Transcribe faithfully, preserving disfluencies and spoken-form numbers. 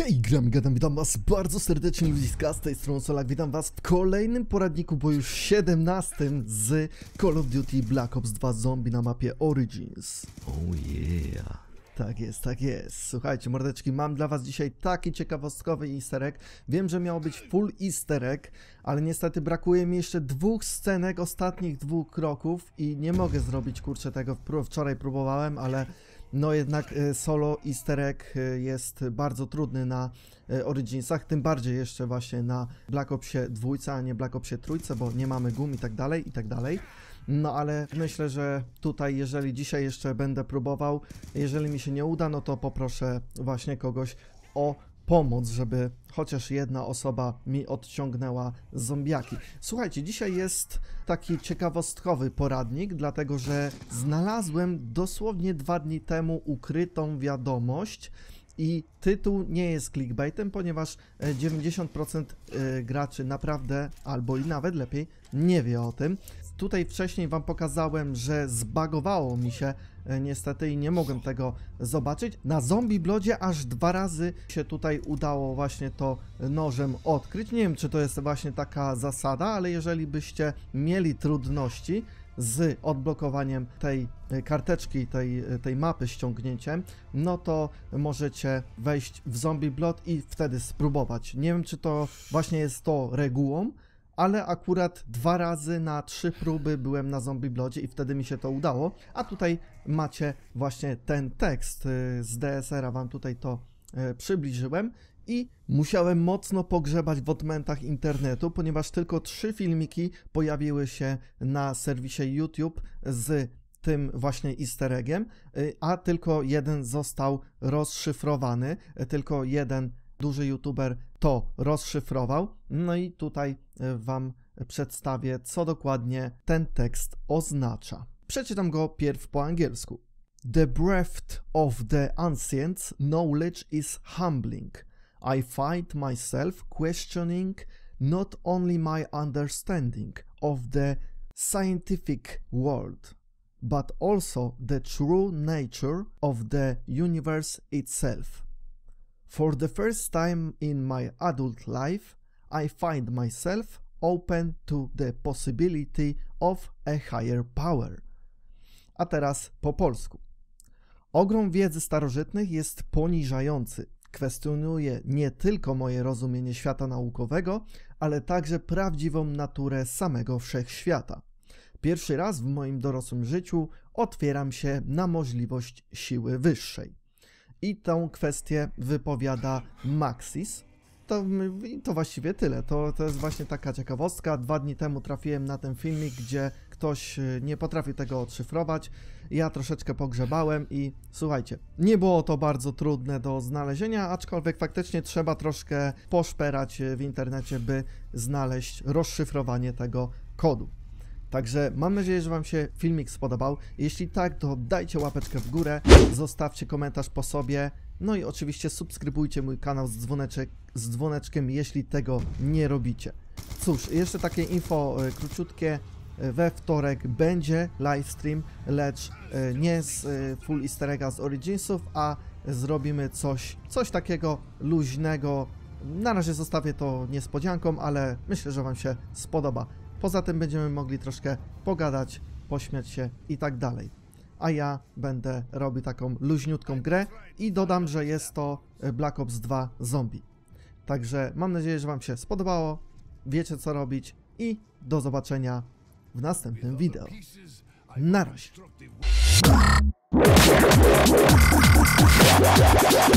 Hej, gram, gadam, witam was bardzo serdecznie, ludziska, z tej strony Solak, witam was w kolejnym poradniku, bo już siedemnastym z Call of Duty Black Ops dwa Zombie na mapie Origins. Oh yeah. Tak jest, tak jest. Słuchajcie, mordeczki, mam dla was dzisiaj taki ciekawostkowy easter egg. Wiem, że miało być full easter egg, ale niestety brakuje mi jeszcze dwóch scenek, ostatnich dwóch kroków i nie mogę zrobić, kurczę, tego. Wczoraj próbowałem, ale no jednak solo easter egg jest bardzo trudny na Originsach, tym bardziej jeszcze właśnie na Black Opsie dwa, a nie Black Opsie trzy, bo nie mamy gum i tak dalej, i tak dalej. No ale myślę, że tutaj, jeżeli dzisiaj jeszcze będę próbował, jeżeli mi się nie uda, no to poproszę właśnie kogoś o pomoc, żeby chociaż jedna osoba mi odciągnęła zombiaki. Słuchajcie, dzisiaj jest taki ciekawostkowy poradnik, dlatego że znalazłem dosłownie dwa dni temu ukrytą wiadomość i tytuł nie jest clickbaitem, ponieważ dziewięćdziesiąt procent graczy naprawdę, albo i nawet lepiej, nie wie o tym. Tutaj wcześniej wam pokazałem, że zbagowało mi się niestety i nie mogłem tego zobaczyć. Na Zombie Blodzie aż dwa razy się tutaj udało właśnie to nożem odkryć. Nie wiem, czy to jest właśnie taka zasada, ale jeżeli byście mieli trudności z odblokowaniem tej karteczki, tej, tej mapy ściągnięciem, no to możecie wejść w Zombie Blood i wtedy spróbować. Nie wiem, czy to właśnie jest to regułą, ale akurat dwa razy na trzy próby byłem na Zombie Blodzie i wtedy mi się to udało. A tutaj macie właśnie ten tekst z D S R-a, wam tutaj to przybliżyłem i musiałem mocno pogrzebać w odmętach internetu, ponieważ tylko trzy filmiki pojawiły się na serwisie YouTube z tym właśnie easter eggiem, a tylko jeden został rozszyfrowany, tylko jeden duży youtuber to rozszyfrował. No i tutaj wam przedstawię, co dokładnie ten tekst oznacza. Przeczytam go pierw po angielsku. The breadth of the ancients' knowledge is humbling. I find myself questioning not only my understanding of the scientific world, but also the true nature of the universe itself. For the first time in my adult life, I find myself open to the possibility of a higher power. A teraz po polsku. Ogrom wiedzy starożytnych jest poniżający. Kwestionuje nie tylko moje rozumienie świata naukowego, ale także prawdziwą naturę samego wszechświata. Pierwszy raz w moim dorosłym życiu otwieram się na możliwość siły wyższej. I tę kwestię wypowiada Maxis. To, to właściwie tyle. To, to jest właśnie taka ciekawostka. Dwa dni temu trafiłem na ten filmik, gdzie ktoś nie potrafił tego odszyfrować. Ja troszeczkę pogrzebałem i słuchajcie, nie było to bardzo trudne do znalezienia, aczkolwiek faktycznie trzeba troszkę poszperać w internecie, by znaleźć rozszyfrowanie tego kodu. Także mam nadzieję, że wam się filmik spodobał. Jeśli tak, to dajcie łapeczkę w górę, zostawcie komentarz po sobie, no i oczywiście subskrybujcie mój kanał z, dzwoneczek, z dzwoneczkiem, jeśli tego nie robicie. Cóż, jeszcze takie info e, króciutkie. We wtorek będzie livestream, lecz e, nie z e, full easter egga z Originsów, a zrobimy coś, coś takiego luźnego. Na razie zostawię to niespodzianką, ale myślę, że wam się spodoba. Poza tym będziemy mogli troszkę pogadać, pośmiać się i tak dalej. A ja będę robił taką luźniutką grę i dodam, że jest to Black Ops dwa Zombie. Także mam nadzieję, że wam się spodobało, wiecie co robić i do zobaczenia w następnym wideo. Na razie.